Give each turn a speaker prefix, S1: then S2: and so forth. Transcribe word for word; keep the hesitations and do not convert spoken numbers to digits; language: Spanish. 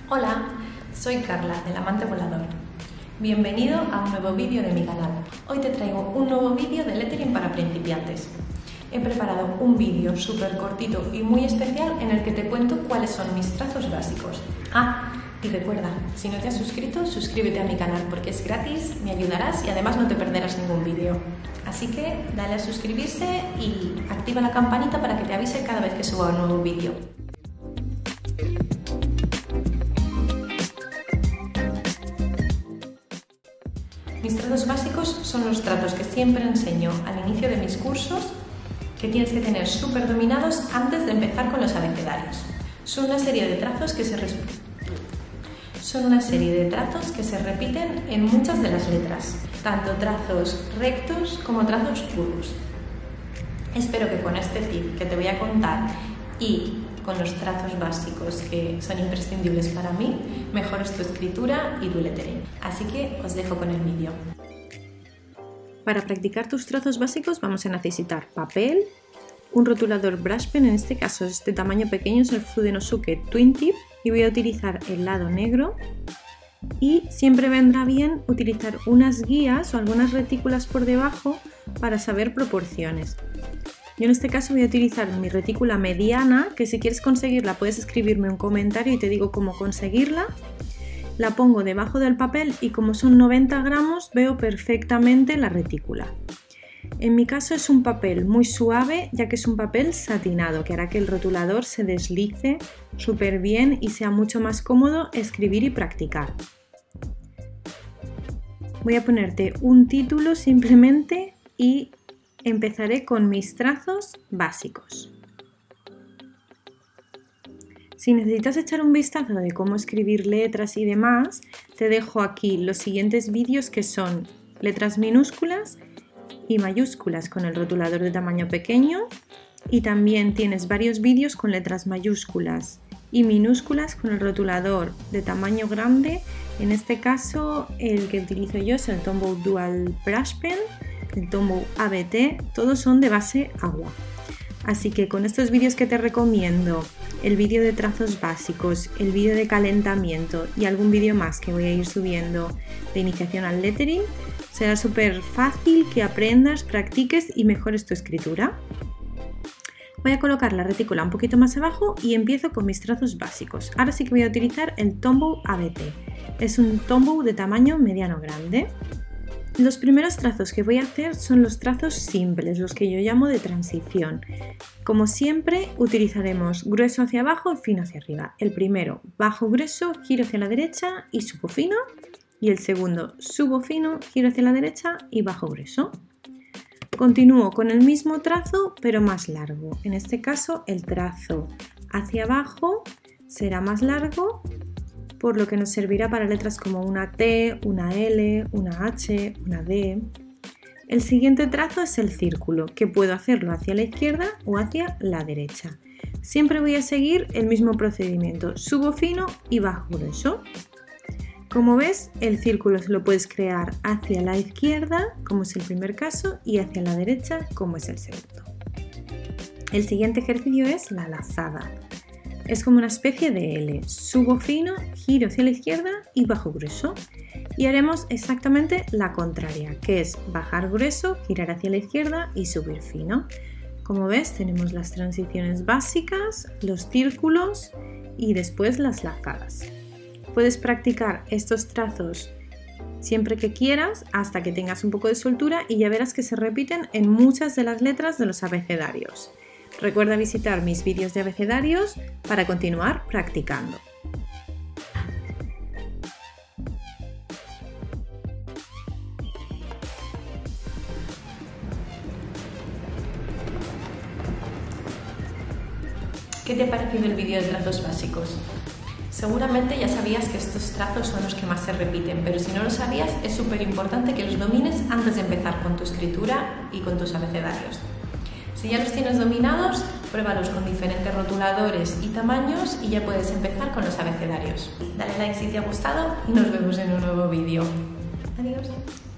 S1: Hola, soy Carla, del Amante Volador. Bienvenido a un nuevo vídeo de mi canal. Hoy te traigo un nuevo vídeo de lettering para principiantes. He preparado un vídeo súper cortito y muy especial en el que te cuento cuáles son mis trazos básicos. Ah, y recuerda, si no te has suscrito, suscríbete a mi canal porque es gratis, me ayudarás y además no te perderás ningún vídeo. Así que dale a suscribirse y activa la campanita para que te avise cada vez que suba un nuevo vídeo. Mis trazos básicos son los trazos que siempre enseño al inicio de mis cursos, que tienes que tener súper dominados antes de empezar con los abecedarios. Son una serie de trazos que se Son una serie de trazos que se repiten en muchas de las letras, tanto trazos rectos como trazos curvos. Espero que con este tip que te voy a contar y con los trazos básicos que son imprescindibles para mí, mejores tu escritura y tu lettering. Así que os dejo con el vídeo.
S2: Para practicar tus trazos básicos vamos a necesitar papel, un rotulador brush pen, en este caso es de tamaño pequeño, es el Fudenosuke Twin Tip, y voy a utilizar el lado negro, y siempre vendrá bien utilizar unas guías o algunas retículas por debajo para saber proporciones. Yo en este caso voy a utilizar mi retícula mediana, que si quieres conseguirla puedes escribirme un comentario y te digo cómo conseguirla. La pongo debajo del papel y como son noventa gramos veo perfectamente la retícula. En mi caso es un papel muy suave, ya que es un papel satinado, que hará que el rotulador se deslice súper bien y sea mucho más cómodo escribir y practicar. Voy a ponerte un título simplemente y empezaré con mis trazos básicos. Si necesitas echar un vistazo de cómo escribir letras y demás, te dejo aquí los siguientes vídeos que son letras minúsculas y mayúsculas con el rotulador de tamaño pequeño, y también tienes varios vídeos con letras mayúsculas y minúsculas con el rotulador de tamaño grande. En este caso el que utilizo yo es el Tombow Dual Brush Pen, el Tombow A B T, todos son de base agua. Así que con estos vídeos que te recomiendo, el vídeo de trazos básicos, el vídeo de calentamiento y algún vídeo más que voy a ir subiendo de iniciación al lettering, será súper fácil que aprendas, practiques y mejores tu escritura. Voy a colocar la retícula un poquito más abajo y empiezo con mis trazos básicos. Ahora sí que voy a utilizar el Tombow A B T. Es un Tombow de tamaño mediano grande. Los primeros trazos que voy a hacer son los trazos simples, los que yo llamo de transición. Como siempre utilizaremos grueso hacia abajo y fino hacia arriba. El primero, bajo grueso, giro hacia la derecha y subo fino. Y el segundo, subo fino, giro hacia la derecha y bajo grueso. Continúo con el mismo trazo pero más largo. En este caso el trazo hacia abajo será más largo, por lo que nos servirá para letras como una T, una L, una H, una D. El siguiente trazo es el círculo, que puedo hacerlo hacia la izquierda o hacia la derecha. Siempre voy a seguir el mismo procedimiento, subo fino y bajo grueso. Como ves, el círculo se lo puedes crear hacia la izquierda, como es el primer caso, y hacia la derecha, como es el segundo. El siguiente ejercicio es la lazada. Es como una especie de L. Subo fino, giro hacia la izquierda y bajo grueso. Y haremos exactamente la contraria, que es bajar grueso, girar hacia la izquierda y subir fino. Como ves, tenemos las transiciones básicas, los círculos y después las lazadas. Puedes practicar estos trazos siempre que quieras hasta que tengas un poco de soltura y ya verás que se repiten en muchas de las letras de los abecedarios. Recuerda visitar mis vídeos de abecedarios para continuar practicando.
S1: ¿Qué te ha parecido el vídeo de trazos básicos? Seguramente ya sabías que estos trazos son los que más se repiten, pero si no lo sabías es súper importante que los domines antes de empezar con tu escritura y con tus abecedarios. Si ya los tienes dominados, pruébalos con diferentes rotuladores y tamaños y ya puedes empezar con los abecedarios. Dale like si te ha gustado y nos vemos en un nuevo vídeo. Adiós.